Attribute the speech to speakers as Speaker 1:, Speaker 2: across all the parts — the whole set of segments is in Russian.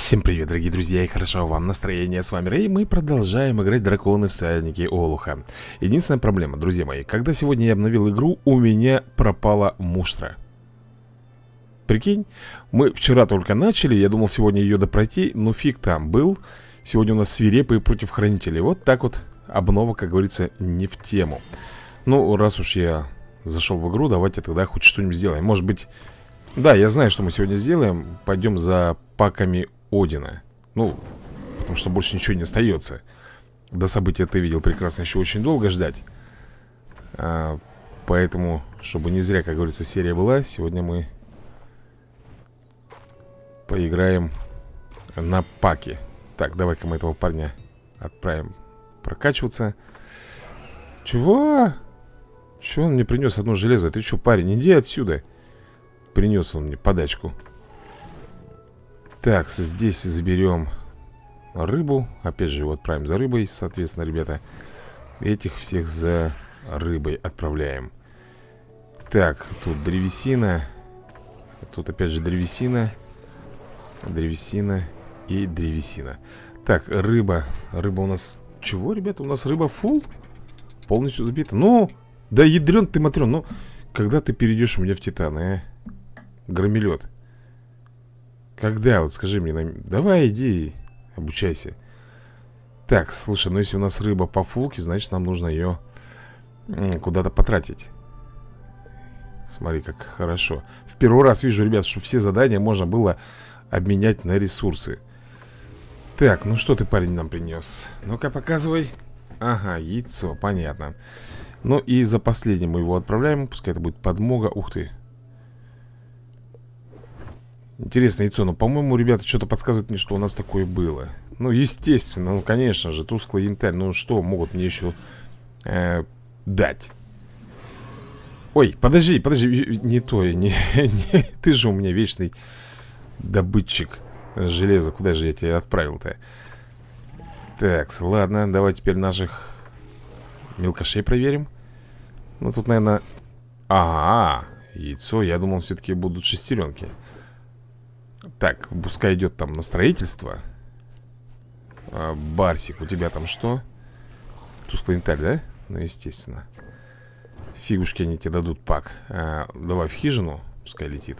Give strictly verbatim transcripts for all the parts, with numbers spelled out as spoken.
Speaker 1: Всем привет, дорогие друзья, и хорошо вам настроение. С вами Рэй, мы продолжаем играть Драконы Всадники Олуха. Единственная проблема, друзья мои, когда сегодня я обновил игру, у меня пропала муштра. Прикинь, мы вчера только начали, я думал сегодня ее допройти, но фиг там был. Сегодня у нас свирепые против хранителей. Вот так вот обнова, как говорится, не в тему. Ну, раз уж я зашел в игру, давайте тогда хоть что-нибудь сделаем. Может быть, да, я знаю, что мы сегодня сделаем. Пойдем за паками Одина. Ну, потому что больше ничего не остается. До события ты видел прекрасно, еще очень долго ждать. а, Поэтому, чтобы не зря, как говорится, серия была, сегодня мы поиграем на паки. Так, давай-ка мы этого парня отправим прокачиваться. Чего? Чего он мне принес одно железо? Ты что, парень, иди отсюда. Принес он мне подачку. Так, здесь заберем рыбу. Опять же его отправим за рыбой. Соответственно, ребята, этих всех за рыбой отправляем. Так, тут древесина. Тут опять же древесина. Древесина и древесина. Так, рыба. Рыба у нас... Чего, ребята? У нас рыба фулл? Полностью забита. Ну, да ядрен ты, матрен. Ну, когда ты перейдешь у меня в титаны, а? Громилет. Когда? Вот скажи мне. Давай, иди, обучайся. Так, слушай, ну если у нас рыба по фулке, значит нам нужно ее куда-то потратить. Смотри, как хорошо. В первый раз вижу, ребят, что все задания можно было обменять на ресурсы. Так, ну что ты, парень, нам принес? Ну-ка, показывай. Ага, яйцо, понятно. Ну и за последним мы его отправляем. Пускай это будет подмога. Ух ты. Интересное яйцо, но, по-моему, ребята, что-то подсказывает мне, что у нас такое было. Ну, естественно, ну, конечно же, тусклый янтарь. Ну, что могут мне еще э, дать? Ой, подожди, подожди, не то, не, не, ты же у меня вечный добытчик железа. Куда же я тебя отправил-то? Так, ладно, давай теперь наших мелкашей проверим. Ну, тут, наверное... Ага, яйцо, я думал, все-таки будут шестеренки. Так, пускай идет там на строительство. а, Барсик, у тебя там что? Тусклый янтарь, да? Ну, естественно. Фигушки они тебе дадут, пак. а, Давай в хижину, пускай летит.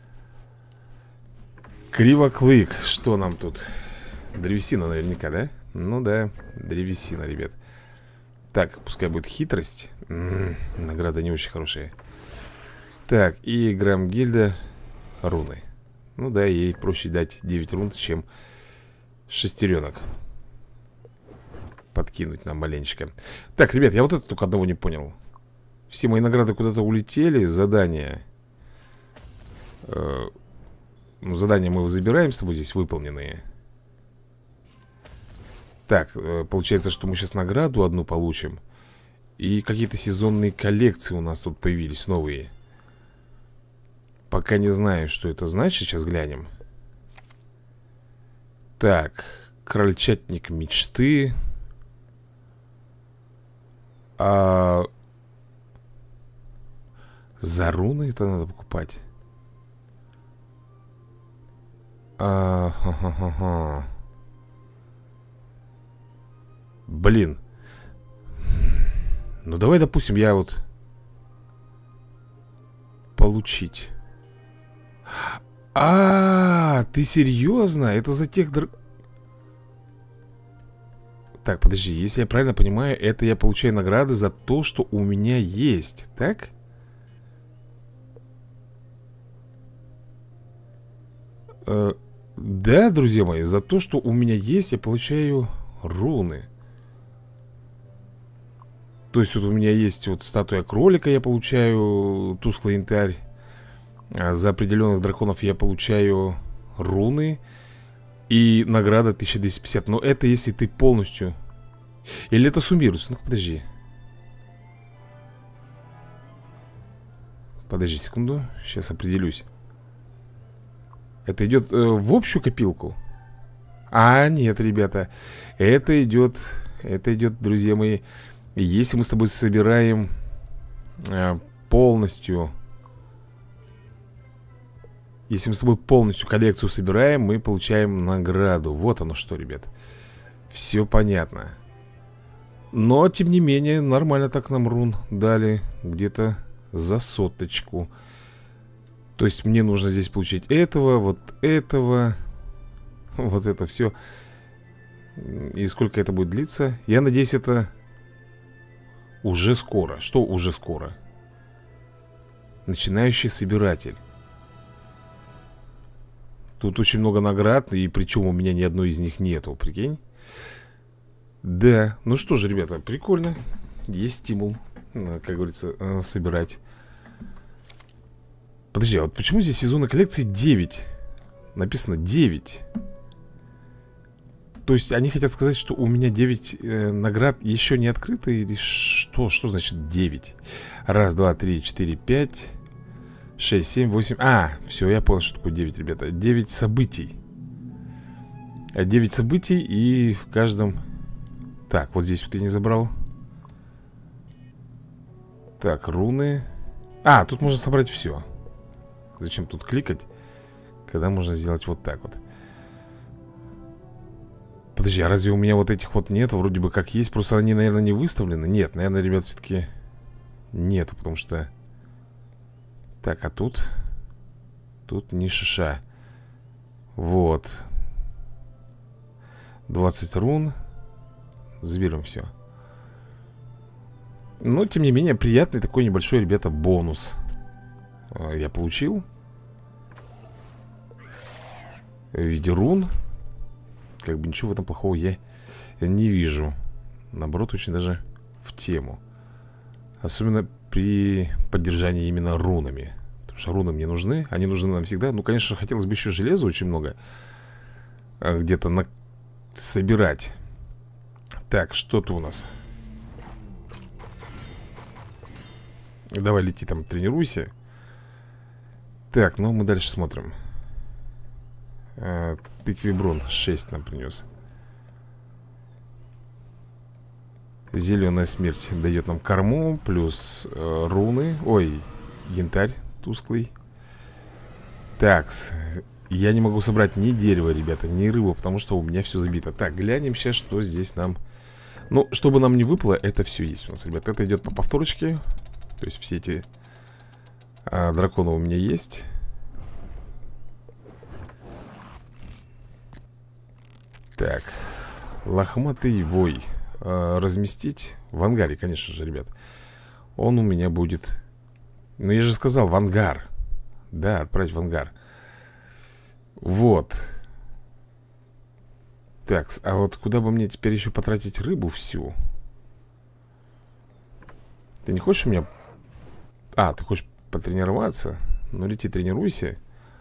Speaker 1: Кривоклык, что нам тут? Древесина наверняка, да? Ну да, древесина, ребят. Так, пускай будет хитрость. М-м, награда не очень хорошая. Так, и Грамгильда руны. Ну да, ей проще дать девять рун, чем шестеренок подкинуть нам маленечко. Так, ребят, я вот это только одного не понял. Все мои награды куда-то улетели. Задания э, Ну, задания мы забираем с тобой здесь выполненные. Так, э, получается, что мы сейчас награду одну получим. И какие-то сезонные коллекции у нас тут появились новые. Пока не знаю, что это значит. Сейчас глянем. Так, крольчатник мечты. А... За руны это надо покупать. А... Ха-ха-ха-ха. Блин. Ну давай, допустим, я вот получить. А, ты серьезно? Это за тех др... Так, подожди, если я правильно понимаю, это я получаю награды за то, что у меня есть, так? Э, да, друзья мои, за то, что у меня есть, я получаю руны. То есть вот у меня есть вот статуя кролика, я получаю тусклый янтарь. А за определенных драконов я получаю руны. И награда тысяча двести пятьдесят. Но это если ты полностью... Или это суммируется? Ну-ка, подожди. Подожди секунду. Сейчас определюсь. Это идет э, в общую копилку? А, нет, ребята. Это идет... Это идет, друзья мои... Если мы с тобой собираем э, полностью Если мы с тобой полностью коллекцию собираем, мы получаем награду. Вот оно что, ребят. Все понятно. Но, тем не менее, нормально так нам рун дали. Где-то за соточку. То есть мне нужно здесь получить этого, вот этого. Вот это все. И сколько это будет длиться? Я надеюсь, это уже скоро. Что уже скоро? Начинающий собиратель. Тут очень много наград, и причем у меня ни одной из них нету, прикинь. Да, ну что же, ребята, прикольно. Есть стимул, как говорится, собирать. Подожди, а вот почему здесь сезонной коллекции девять? Написано девять. То есть они хотят сказать, что у меня девять э, наград еще не открыты? Или что? Что значит девять? Раз, два, три, четыре, пять, шесть, семь, восемь. А, все, я понял, что такое девять, ребята. девять событий. девять событий, и в каждом... Так, вот здесь вот я не забрал. Так, руны. А, тут можно собрать все. Зачем тут кликать, когда можно сделать вот так вот? Подожди, а разве у меня вот этих вот нет? Вроде бы как есть, просто они, наверное, не выставлены. Нет, наверное, ребят, все-таки нету, потому что... Так, а тут? Тут не шиша. Вот. двадцать рун. Заберем все. Но, тем не менее, приятный такой небольшой, ребята, бонус я получил в виде рун. Как бы ничего в этом плохого я не вижу. Наоборот, очень даже в тему. Особенно при поддержании именно рунами. Потому что руны мне нужны. Они нужны нам всегда. Ну, конечно, хотелось бы еще железа очень много где-то на... собирать. Так, что-то у нас. Давай лети там, тренируйся. Так, ну мы дальше смотрим. а, Тыквиброн шесть нам принес. Зеленая смерть дает нам корму. Плюс э, руны. Ой, янтарь тусклый. Так, я не могу собрать ни дерево, ребята, ни рыбу, потому что у меня все забито. Так, глянем сейчас, что здесь нам... Ну, чтобы нам не выпало, это все есть у нас, ребят. Это идет по повторочке. То есть все эти а, драконы у меня есть. Так, лохматый вой а, разместить в ангаре, конечно же, ребят. Он у меня будет... Ну, я же сказал, в ангар. Да, отправить в ангар. Вот. Так, а вот куда бы мне теперь еще потратить рыбу всю? Ты не хочешь у меня... А, ты хочешь потренироваться? Ну, лети, тренируйся.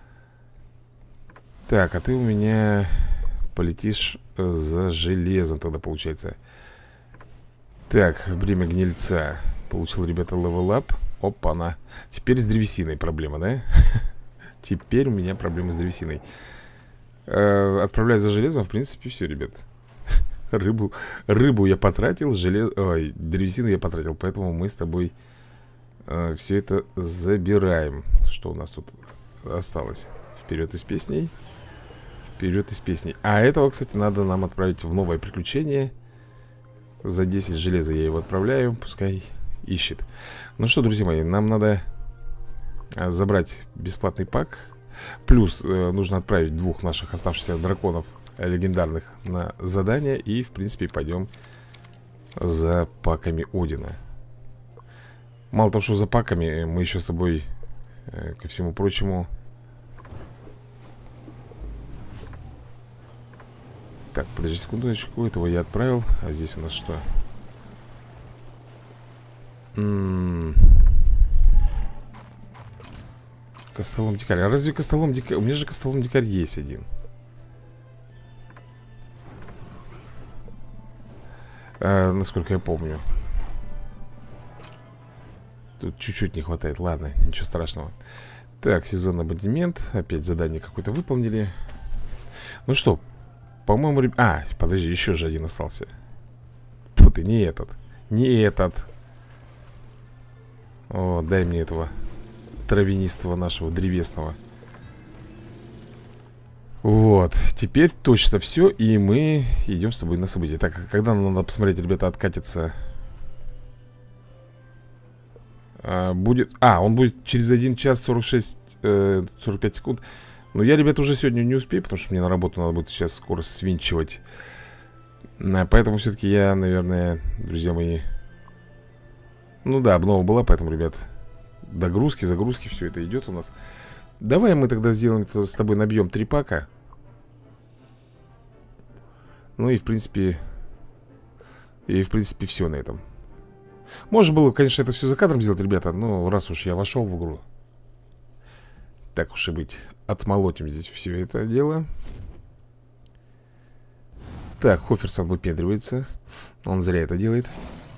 Speaker 1: Так, а ты у меня полетишь за железом тогда, получается. Так, бремя гнильца. Получил, ребята, левел-ап. Опа-на. Теперь с древесиной проблема, да? Теперь у меня проблема с древесиной. Отправляюсь за железом, в принципе, все, ребят. Рыбу, рыбу я потратил, желез... Ой, древесину я потратил. Поэтому мы с тобой э, все это забираем. Что у нас тут осталось? Вперед из песней. Вперед из песней. А этого, кстати, надо нам отправить в новое приключение. За десять железа я его отправляю. Пускай ищет. Ну что, друзья мои, нам надо забрать бесплатный пак. Плюс э, нужно отправить двух наших оставшихся драконов легендарных на задание. И, в принципе, пойдем за паками Одина. Мало того, что за паками, мы еще с тобой, э, ко всему прочему... Так, подожди секундочку. Этого я отправил. А здесь у нас что? М-м-м. Костолом дикарь. А разве костолом дикарь? У меня же костолом дикарь есть один. а, Насколько я помню. Тут чуть-чуть не хватает. Ладно, ничего страшного. Так, сезонный абонемент. Опять задание какое-то выполнили. Ну что, по-моему... Реб... А, подожди, еще же один остался. Вот и не этот. Не этот. О, дай мне этого травянистого нашего древесного. Вот, теперь точно все. И мы идем с тобой на события. Так, когда нам надо посмотреть, ребята, откатится? а, Будет... А, он будет через один час сорок шесть, э, сорок пять секунд. Но я, ребята, уже сегодня не успею, потому что мне на работу надо будет сейчас скоро свинчивать. Поэтому все-таки я, наверное, друзья мои... Ну да, обнова была, поэтому, ребят, догрузки, загрузки, все это идет у нас. Давай мы тогда сделаем с тобой, набьем три пака. Ну и, в принципе... И, в принципе, все на этом. Можно было, конечно, это все за кадром сделать, ребята. Но раз уж я вошел в игру, так уж и быть, отмолотим здесь все это дело. Так, Хоферсон выпендривается. Он зря это делает.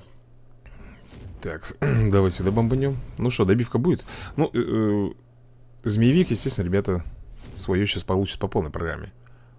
Speaker 1: Так, давай сюда бомбанем. Ну что, добивка будет? Ну, э -э змеевик, естественно, ребята, свое сейчас получит по полной программе.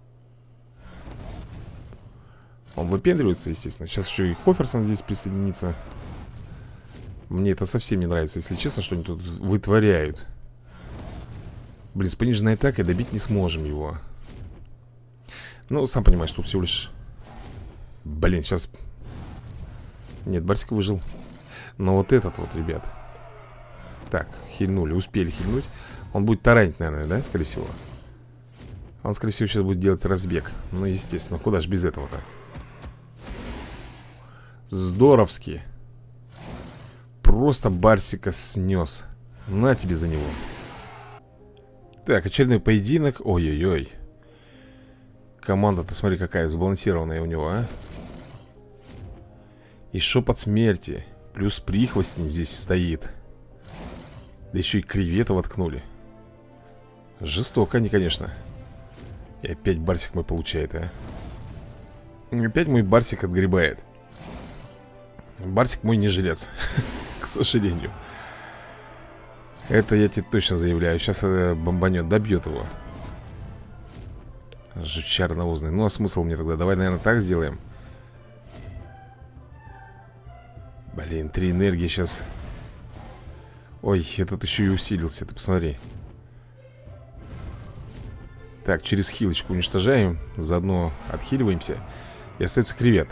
Speaker 1: Он выпендривается, естественно. Сейчас еще и Хоферсон здесь присоединится. Мне это совсем не нравится, если честно, что они тут вытворяют. Блин, с пониженной атакой добить не сможем его. Ну, сам понимаешь, тут всего лишь... Блин, сейчас... Нет, Барсик выжил. Но вот этот вот, ребят. Так, хильнули, успели хильнуть. Он будет таранить, наверное, да, скорее всего. Он, скорее всего, сейчас будет делать разбег. Ну, естественно, куда ж без этого-то. Здоровски. Просто Барсика снес. На тебе за него. Так, очередной поединок. Ой-ой-ой. Команда-то, смотри, какая сбалансированная у него, а. И шепот смерти. Плюс прихвостень здесь стоит. Да еще и кревета воткнули. Жестоко они, конечно. И опять Барсик мой получает, а. И опять мой Барсик отгребает. Барсик мой не жилец. К сожалению. Это я тебе точно заявляю. Сейчас бомбанет, добьет его. Жучар навозный. Ну а смысл мне тогда? Давай, наверное, так сделаем. Блин, три энергии сейчас. Ой, этот еще и усилился. Ты посмотри. Так, через хилочку уничтожаем. Заодно отхиливаемся. И остается кревет.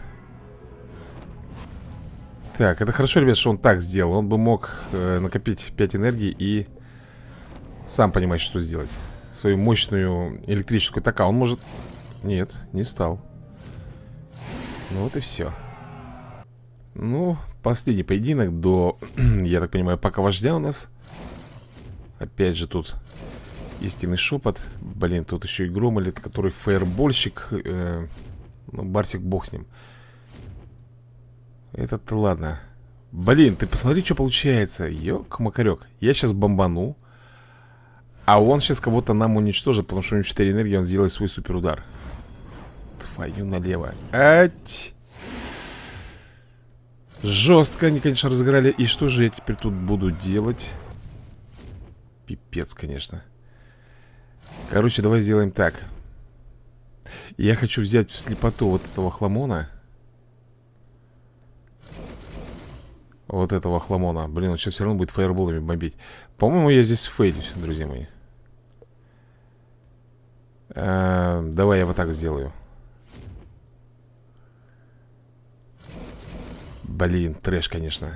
Speaker 1: Так, это хорошо, ребят, что он так сделал. Он бы мог э, накопить пять энергий и сам понимаешь, что сделать. Свою мощную электрическую атаку. Он может... Нет, не стал. Ну вот и все. Ну, последний поединок до, я так понимаю, пака вождя у нас. Опять же тут истинный шепот. Блин, тут еще и Громолит, который фаербольщик. э, Ну, Барсик, бог с ним. Этот-то ладно. Блин, ты посмотри, что получается. Ёк-макарёк. Я сейчас бомбану, а он сейчас кого-то нам уничтожит, потому что у него четыре энергии, он сделает свой суперудар. Твою налево. Ать! Жестко они, конечно, разыграли. И что же я теперь тут буду делать? Пипец, конечно. Короче, давай сделаем так. Я хочу взять в слепоту вот этого хламона. Вот этого хламона. Блин, он сейчас все равно будет фаерболами бомбить. По-моему, я здесь фейлюсь, друзья мои. а, Давай я вот так сделаю. Блин, трэш, конечно.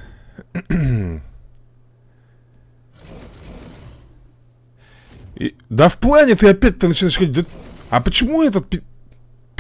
Speaker 1: И... Да в плане ты опять ты начинаешь ходить. Да... А почему этот пи... Пи...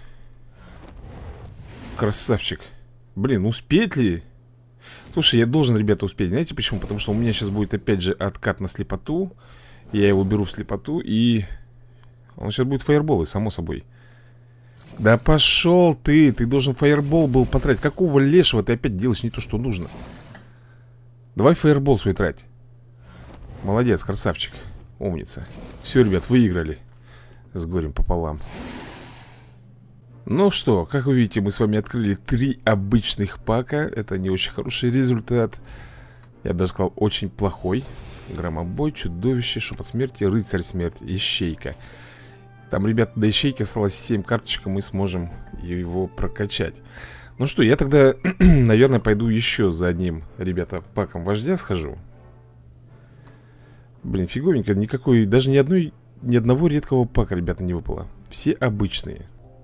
Speaker 1: Красавчик. Блин, успеть ли? Слушай, я должен, ребята, успеть. Знаете почему? Потому что у меня сейчас будет опять же откат на слепоту. Я его беру в слепоту и... Он сейчас будет фаерболы, само собой. Да пошел ты, ты должен фаербол был потратить. Какого лешего ты опять делаешь не то, что нужно? Давай фаербол свой трать. Молодец, красавчик. Умница. Все, ребят, выиграли. С горем пополам. Ну что, как вы видите, мы с вами открыли три обычных пака. Это не очень хороший результат. Я бы даже сказал, очень плохой. Громобой, чудовище, шепот смерти, рыцарь смерти, ищейка. Там, ребят, до ищейки осталось семь карточек, и мы сможем его прокачать. Ну что, я тогда, наверное, пойду еще за одним, ребята, паком вождя схожу. Блин, фиговенько, никакой, даже ни одной ни одного редкого пака, ребята, не выпало. Все обычные.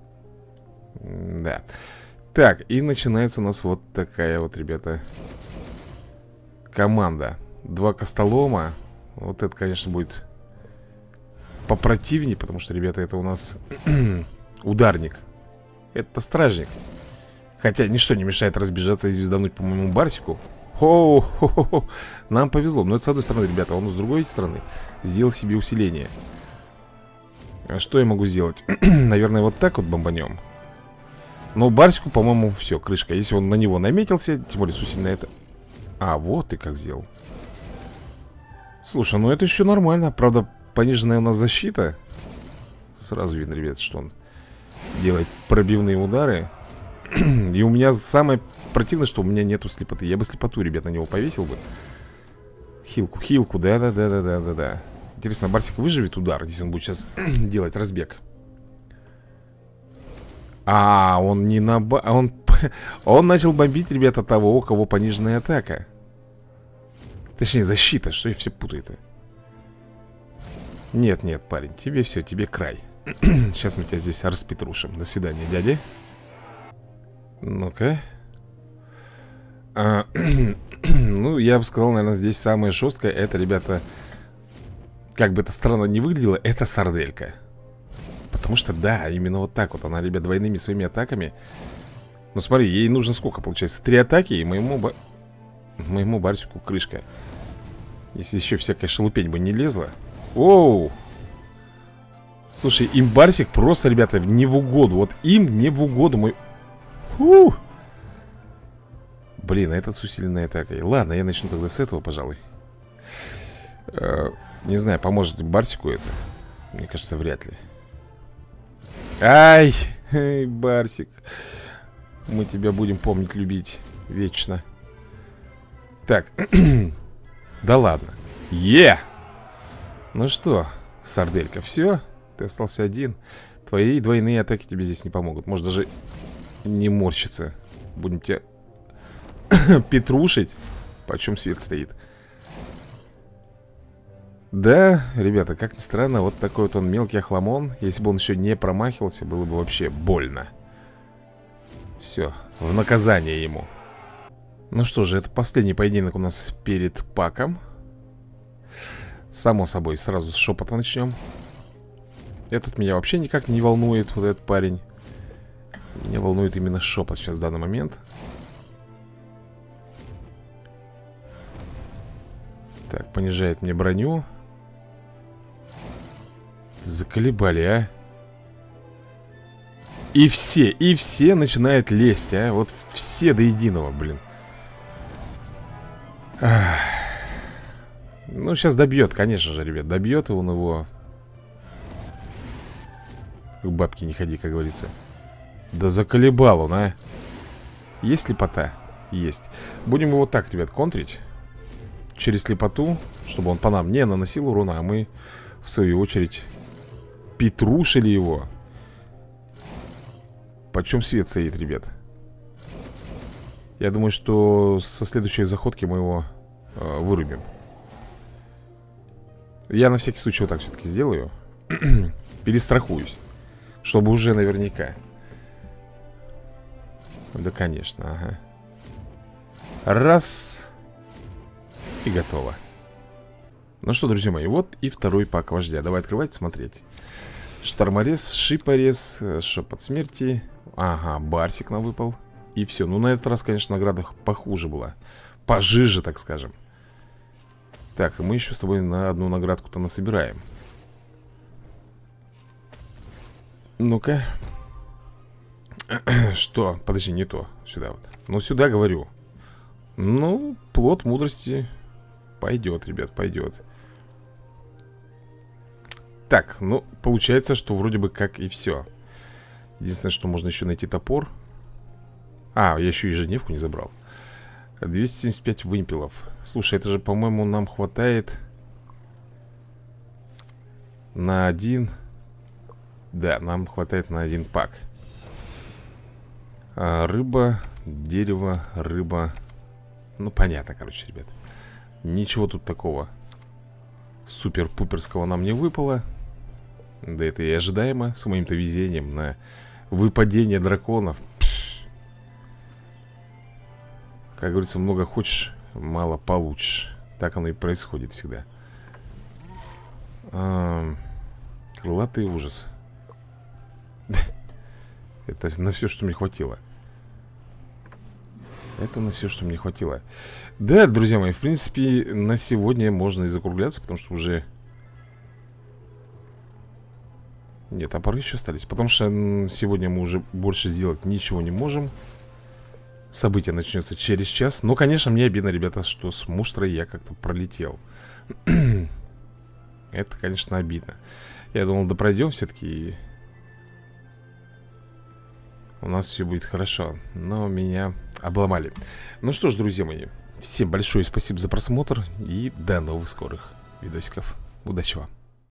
Speaker 1: Да. Так, и начинается у нас вот такая вот, ребята, команда. Два костолома. Вот это, конечно, будет попротивнее, потому что, ребята, это у нас ударник. Это стражник. Хотя ничто не мешает разбежаться и звездануть по моему Барсику. О, хо -хо -хо. Нам повезло. Но это с одной стороны, ребята. Он с другой стороны сделал себе усиление. А что я могу сделать? Наверное, вот так вот бомбанем. Но Барсику, по-моему, все, крышка. Если он на него наметился, тем более с усиленной это... А, вот ты как сделал. Слушай, ну это еще нормально. Правда, пониженная у нас защита. Сразу видно, ребят, что он делает пробивные удары. И у меня самое противное, что у меня нету слепоты. Я бы слепоту, ребят, на него повесил бы. Хилку, хилку, да-да-да-да-да-да. Интересно, Барсик выживет удар, если он будет сейчас делать разбег? А, он не на... Он... он начал бомбить, ребята, того, у кого пониженная атака. Точнее, защита, что я все путаю-то. Нет, нет, парень, тебе все, тебе край. Сейчас мы тебя здесь распетрушим. До свидания, дядя. Ну-ка. а, Ну, я бы сказал, наверное, здесь самое жесткое. Это, ребята, как бы это странно не выглядело, это сарделька. Потому что, да, именно вот так вот. Она, ребят, двойными своими атаками. Ну, смотри, ей нужно сколько получается? Три атаки, и моему ба... моему Барсику крышка. Если еще всякая шелупень бы не лезла. Оу! Слушай, им Барсик просто, ребята, не в угоду. Вот им не в угоду мой... Фу! Блин, а этот с усиленной атакой. Ладно, я начну тогда с этого, пожалуй. э, Не знаю, поможет ли Барсику это. Мне кажется, вряд ли. Ай, эй, Барсик, мы тебя будем помнить, любить вечно. Так. Да ладно. Е! Ну что, сарделька, все? Ты остался один. Твои двойные атаки тебе здесь не помогут. Может даже не морщиться. Будем тебя петрушить. Почем свет стоит. Да, ребята, как ни странно, вот такой вот он мелкий охламон. Если бы он еще не промахивался, было бы вообще больно. Все, в наказание ему. Ну что же, это последний поединок у нас перед паком. Само собой, сразу с шепота начнем. Этот меня вообще никак не волнует, вот этот парень. Меня волнует именно шепот сейчас в данный момент. Так, понижает мне броню. Заколебали, а. И все, и все начинают лезть, а. Вот все до единого, блин. Ах. Ну, сейчас добьет, конечно же, ребят. Добьет он его. К бабке не ходи, как говорится. Да заколебал он, а. Есть слепота? Есть. Будем его так, ребят, контрить. Через слепоту, чтобы он по нам не наносил урона, а мы, в свою очередь, петрушили его. Почем свет стоит, ребят? Я думаю, что со следующей заходки мы его э, вырубим. Я на всякий случай вот так все-таки сделаю. Перестрахуюсь. Чтобы уже наверняка. Да, конечно, ага. Раз. И готово. Ну что, друзья мои, вот и второй пак вождя. Давай открывать, смотреть. Шторморез, шипорез, шепот смерти. Ага, Барсик нам выпал. И все, ну на этот раз, конечно, награда похуже была. Пожиже, так скажем. Так, и мы еще с тобой на одну наградку-то насобираем. Ну-ка. Что? Подожди, не то. Сюда вот. Ну, сюда говорю. Ну, плод мудрости пойдет, ребят, пойдет. Так, ну, получается, что вроде бы как и все. Единственное, что можно еще найти топор. А, я еще ежедневку не забрал. двести семьдесят пять вымпелов. Слушай, это же, по-моему, нам хватает на один. Да, нам хватает на один пак. а, Рыба, дерево, рыба. Ну, понятно, короче, ребят. Ничего тут такого супер-пуперского нам не выпало. Да это и ожидаемо с моим-то везением на выпадение драконов. Пш. Как говорится, много хочешь, мало получишь. Так оно и происходит всегда. а, Крылатый ужас. Это на все, что мне хватило. Это на все, что мне хватило. Да, друзья мои, в принципе, на сегодня можно и закругляться, потому что уже... Нет, топоры еще остались. Потому что сегодня мы уже больше сделать ничего не можем. Событие начнется через час. Но, конечно, мне обидно, ребята, что с муштрой я как-то пролетел. Это, конечно, обидно. Я думал, да пройдем все-таки. У нас все будет хорошо. Но меня обломали. Ну что ж, друзья мои, всем большое спасибо за просмотр. И до новых скорых видосиков. Удачи вам.